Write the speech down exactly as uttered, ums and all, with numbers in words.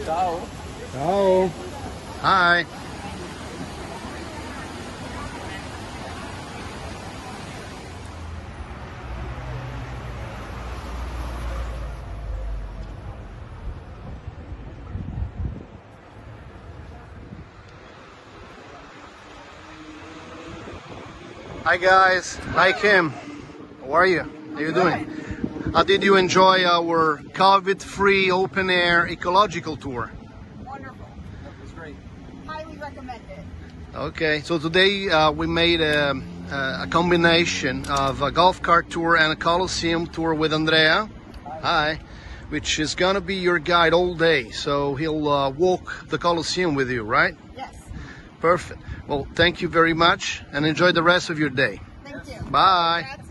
Ciao. Ciao. Hi. Hi guys, hi Kim, how are you? How you doing? How did you enjoy our COVID-free open-air ecological tour? Wonderful. That was great. Highly recommended. Okay, so today uh, we made a, a combination of a golf cart tour and a Colosseum tour with Andrea. Hi. Hi. Which is gonna be your guide all day, so he'll uh, walk the Colosseum with you, right? Yes. Perfect. Well, thank you very much and enjoy the rest of your day. Thank you. Bye.